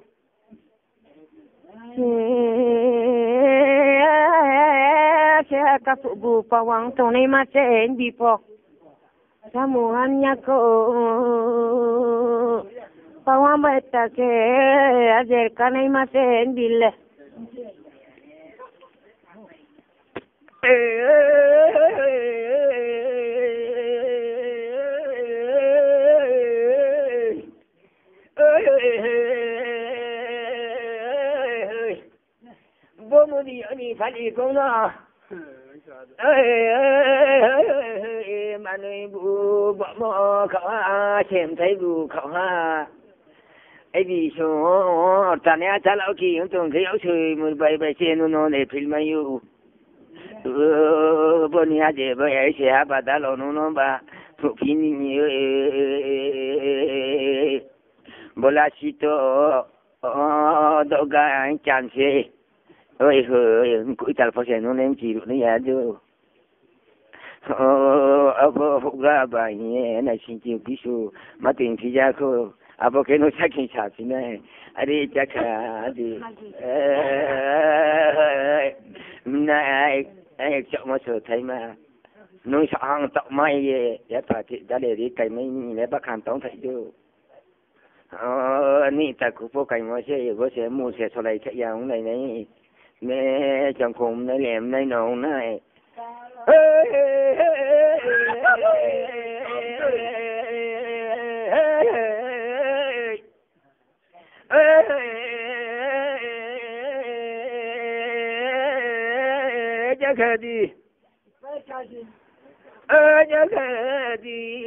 se ka bu pawang tonai ma se en bipo samuhan nya ko pawang beta ke ajer kanai ma se en bille bố mua đi ở đi phải đi con nó mà nơi bố bỏ mò khẩu ha xem thấy bố khẩu ha ấy vì số ta nè cha lão kỳ ông tưởng thấy áo chơi một bài bài trên nó để phim mà yêu bố nia để bài ấy sẽ bà đã lo nó bà phụ phim nhiều bố la chỉ to đâu cả anh chán xe ôi hơi cúi chặt phát hiện nó nên chỉ được nó được abo phục ra bài nhé này xin chịu kỹ số mà tiền thì ra cô abo cái nó chắc kinh chặt thế này ở đây chắc là đi này chợ mà sửa thấy mà nuôi sợ hàng tậu may để phải chị đã để đi cày mấy để bác hàng tống thấy chưa nị tại khu phố cày mà sẽ mua xe sau này chạy vào này này mẹ chồng cùng này làm này nồng này chắc đi chắc đi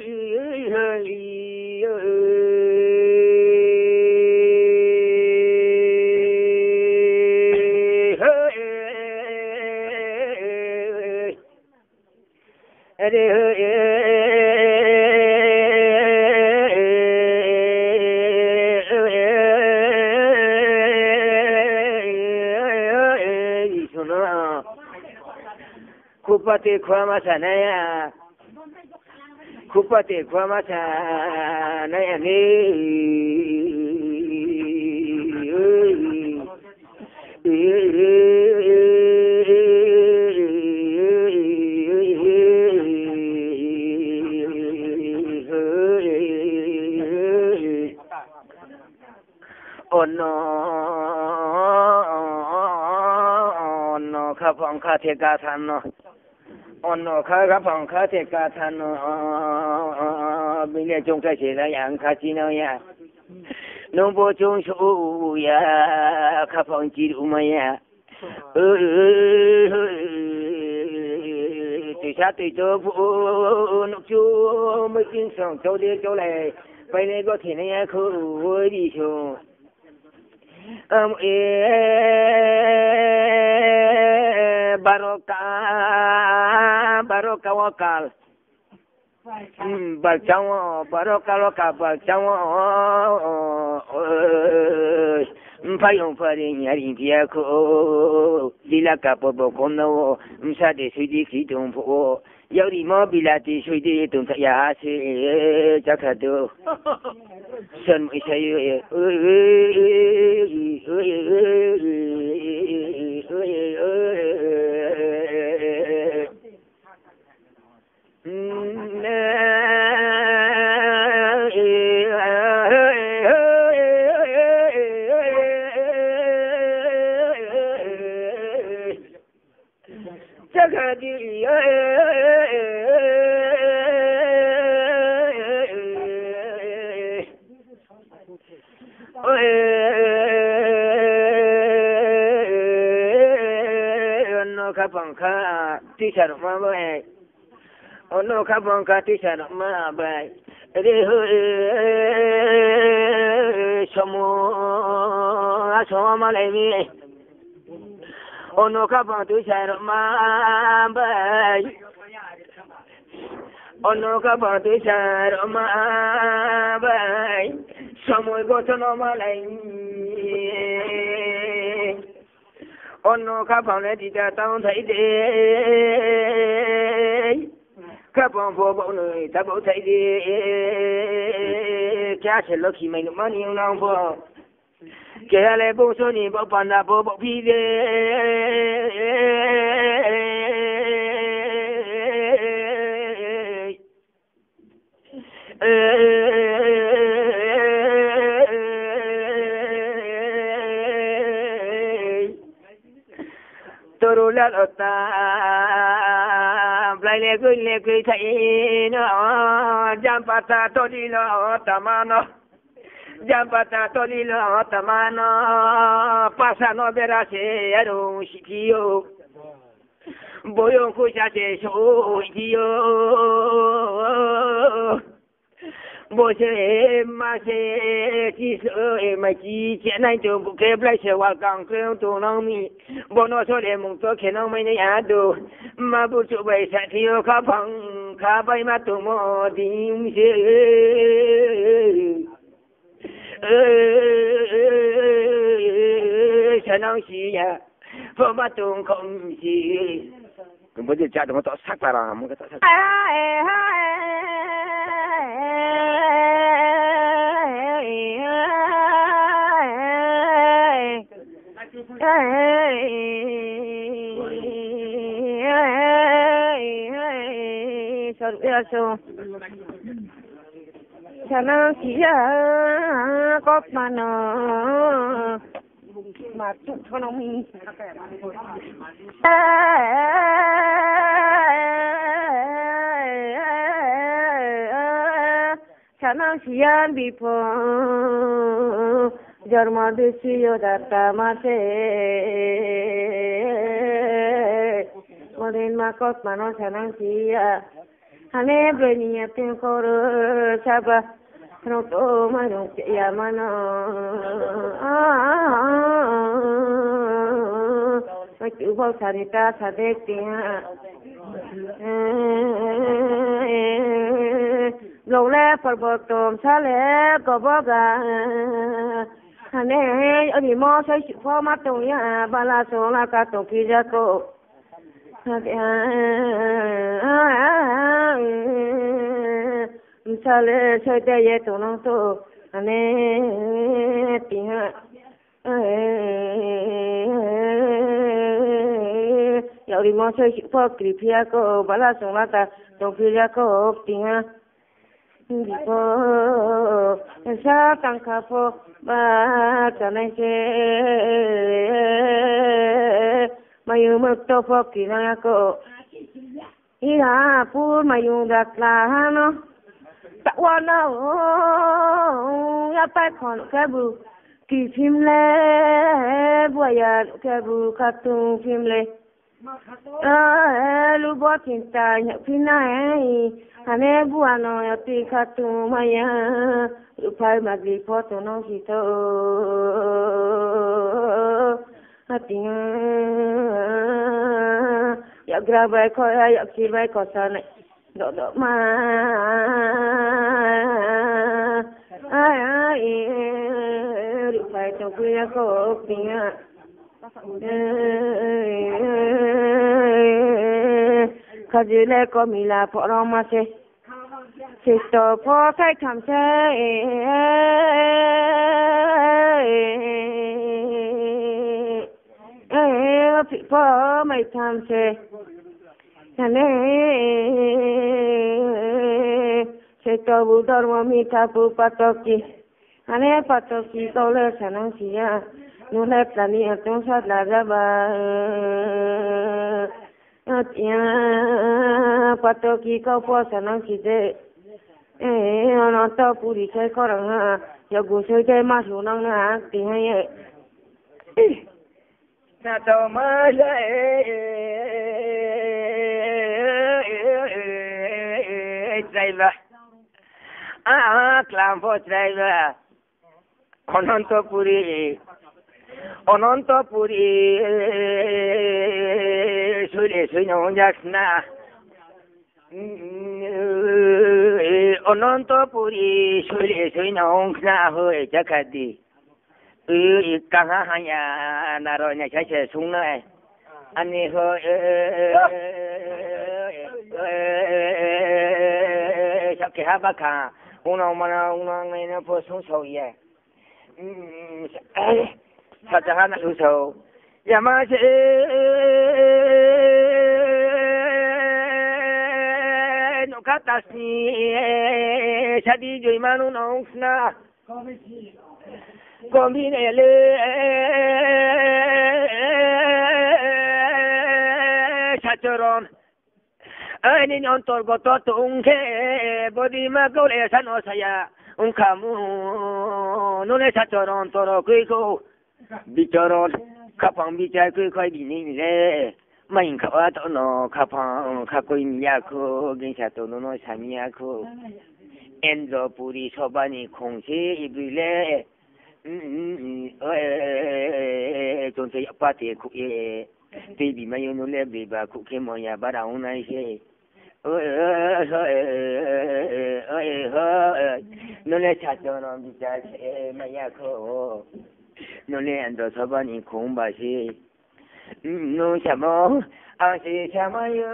Kupati kuamasa naya, kupati kuamasa naya ni. Oh no, kapong katika thano. Ono khá phòng khá thiệt cả thành bây giờ chúng ta chỉ là dạng khá chi nào ya nông bộ chúng số ya khá phòng chỉ đủ mà ya từ xa từ chỗ phụ nục chú mới kinh sống chỗ đi chỗ này bây giờ có thể này khổ đi xuống Barokah wakal balcawo barokah wakal balcawo payung pari nyari dia ko bila kapo kono msade sudi kitung po yari mo bilati sudi tung ya se jakado sen isayo Kapangka tisar mama ono kapangka tisar mama bai somo asoma lemi ono kapang tisar mama bai ono kapang tisar mama bai somo gotono malai ono kapang ne tidak tahu thấy đi kapang vô bộ người ta bộ thấy đi cha sẽ lúc khi mình nó nhiều năm vô kia lại bộ số này bộ bàn là bộ phi đi tôi là ở ta lại lệ cười thấy nó jam pata tôi đi lo tamano jam pata tôi đi lo tamano pasa no verá se aro sitio boyo kucha se so sitio bố sẽ mà sẽ chỉ sợ mà chỉ chuyện này tôi cũng kêu lại sẽ vào càng kêu tôi nó mi bố nó cho để mong tôi khi nó mới này ăn đồ mà bố chụp bài sẽ thiếu khá bằng khá bay mà tôi mò tìm sẽ sẽ nói gì à bố mà tôi không gì bố chỉ cha tôi tao sắc là làm cái tao sắc sao ya sao cha nó chỉ có mà chụp cho nó mình cha nó chỉ bị phô Jarma desiyo data mate Modin makot mano sanang siya Hane breniya tin koro saba Noto mano siya mano Machu bol sarita sadek tiya Lole parbotom sale koboga Hane ở đi mò xây sự phó mắt tông ya ba la số la ca tông kia ra cô sa le xây tay ye tông nông tô hane tiếng ở đi mò xây sự phó kia phía cô ba la số la ca tông kia ra cô tiếng Before sa tangka po ba kanai se mayu mukto po kinako ira pur mayu dakla no takwana ya pa kon kabu ki phim le buaya kabu katun phim le lu bo tin ta nya pinai Hane buano ya ti khatu maya upai magli photo no hito atinga ya grabai ko ya kibai ko sane do ma ai upai to kuya ko pinga Kajile ko mila poroma se Sisto po kai tham se po mai tham se Hane Sisto bu dharma mita pu patoki Hane patoki tole sanang siya Nule plani atong sat la jaba Patoki kau puasa nang kide, nonton puri saya korang ya gue saya masuk nang nak tinggal Nato masa driver, kelampo driver, Ononto puri sule sunyong jaksna Ononto puri sule sunyong na hoy jakadi Kanga hanya naronya chache sungna ani ho Sakhe habaka uno ngene po sung so ye Satahan susau, ya masih nukatas ni sadi joy manu naungsna, kombinele sacoron, ini nyontor gotot ungke bodi magol esano saya kamu nulis sacoron toro kuiko. Bicaron kapang bicara kau bini le main kau atau no kapang kau ini aku gengsi atau no sami aku Enzo puri sobani kongsi ibu le contoh apa tu aku baby mayu no le baby aku kemoya barang unai se no le sacoron bicara mayaku Nole ando sabani kumbasi no chamo asi chamayo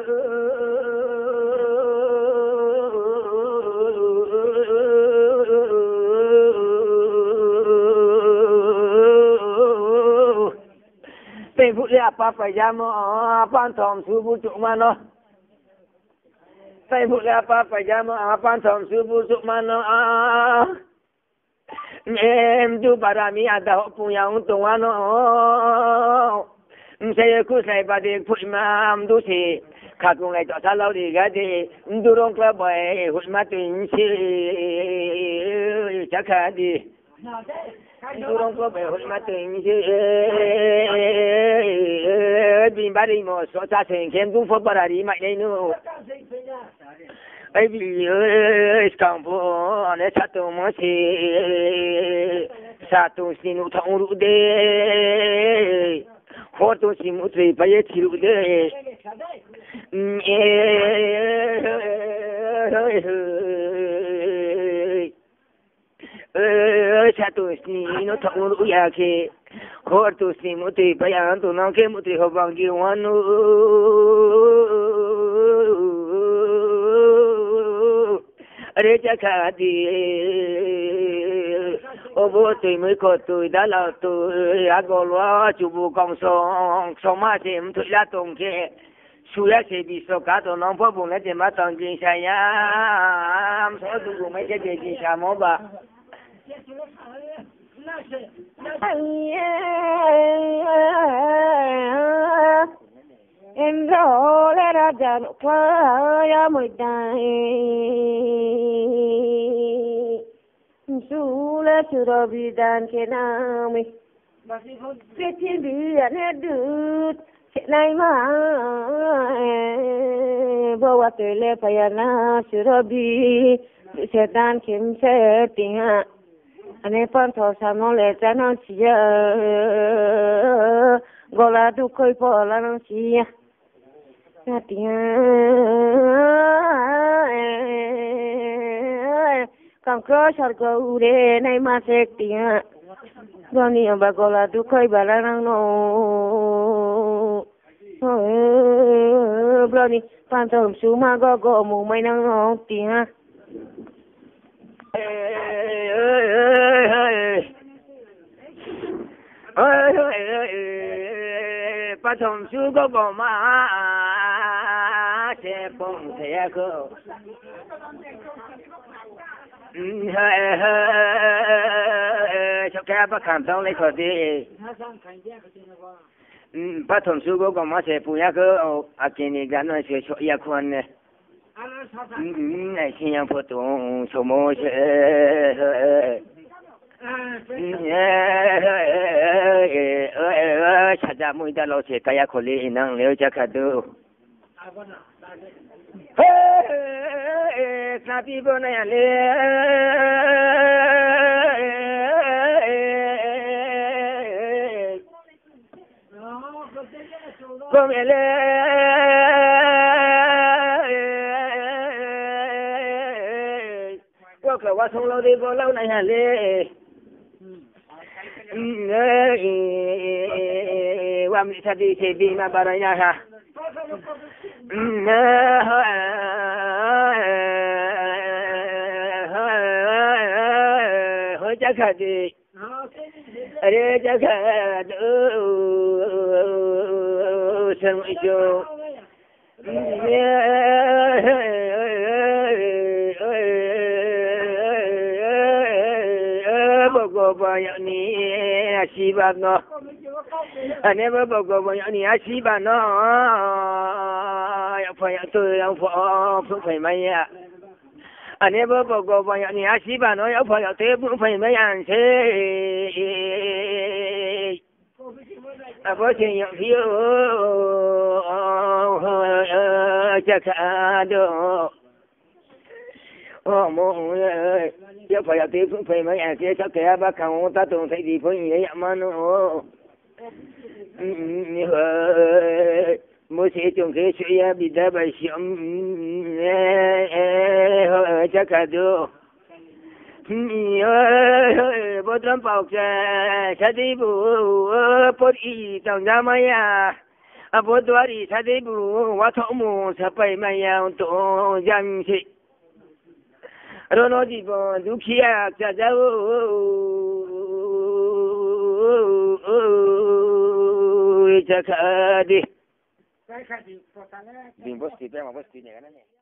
Pe phụ le apa pa jamo apa tom subu cuk mano ใส่บุญอาปาปยามอาปันทองสุบุสุมานะเอ็มดูบารมีอาดาปุญญาอุตวานใส่คู่ใส่บาดีพุทธมามดูสิข้าคงไล่ต่อท่าเราดีกันดีดูรงกระบายหุ่นมาตึงสิจักขาดีดูรงกระบายหุ่นมาตึงสิบินบารีโมสตาเซนเข้มดูฟบารีไม่ได้นู่ไอ้บิสกัมพูเนี่ยสัตว์มันสิสัตว์สินุทองรูเดขอตัวสิมุตรีไปที่รูเดสัตว์สินุทองรูอยากให้ขอตัวสิมุตรีไปอันตัวน้องเข้มุตรีเขาบังกิวานูเรจขาดีโอ้โหตุยมือขดตุยดาลาตุยอากอลวาจูบุกองสองสมาเสมตุยละตรงเคสุยเสบิสกัดน้องพ่อบุญและเจมาตังจินชายามสอดูกูไม่ใช่เจจินชามอบะเอ็นโรเลราจานุพายามุดายสุเลสุรบิดานเขนามิเพื่อที่ดีเนี่ยดูดเขนายมาบอกว่าตัวเล็กพยานาสุรบิเสดานเข้มเสติฮะอันนี้พันธสามเลจานเสียกอลาดูคอยพอลานเสียนาทีกังครอชาร์กอูเรในมาเสกตีฮะตอนนี้บางกอลาดูคอยบาลานังโนบลอนี่พันธมสูมาก็มูไม่นังโนตีฮะปฐมสุก็มาเจ็บปงเสียก็ชอบแค่ประคำต้องเลยขอดีปฐมสุก็มาเจ็บปุยก็อากินกันว่าเสียช่วยคนเนี่ยไอ้ที่ยังพูดตรงสมมติชัดจะมุ่งแต่เราเสียกายคนนี้นั่งเลี้ยวจะขัดดูเฮ้ยสามีบนนั้นเลยก็ไม่เลยก็แค่ว่าส่งเราดีกว่าเราในฮันเลยว่ามีชาติเสบีมาบารายาฮะเฮ้ยจะขัดดิเรจะขัดฉันไม่ชอบบอกว่าอย่างนี้อาชีพเนาะอันนี้บอกว่าอย่างนี้อาชีพเนาะอยากพยายามตัวอยากพอพึ่งไปไหมอ่ะอันนี้บอกว่าอย่างนี้อาชีพเนาะอยากพยายามตัวพึ่งไปไหมอย่างเช่พอเชียงพิวจะขาดโอ้โมเลยเจ้าพยาธิพึ่งไปไหมแอบเจ้าแก่บ้าขังตาตรงใส่ดีพึ่งยังยามันโอ้นี่เฮ้ยมุสีจงเกศยาบิดาใบชมเฮ้ยจะขาดดูเฮ้ยบทลำเป่าแก่ชาดิบุปวดอีต้องจำไม่ยาบทตัวดีชาดิบุวัฒมูสไปไม่ยาวตัวยังสิโรโนจิบอนดุขีอาจะเจ้าจะขาดดิบินบอสติเป้มาบอสติเนี่ยกันนะเนี่ย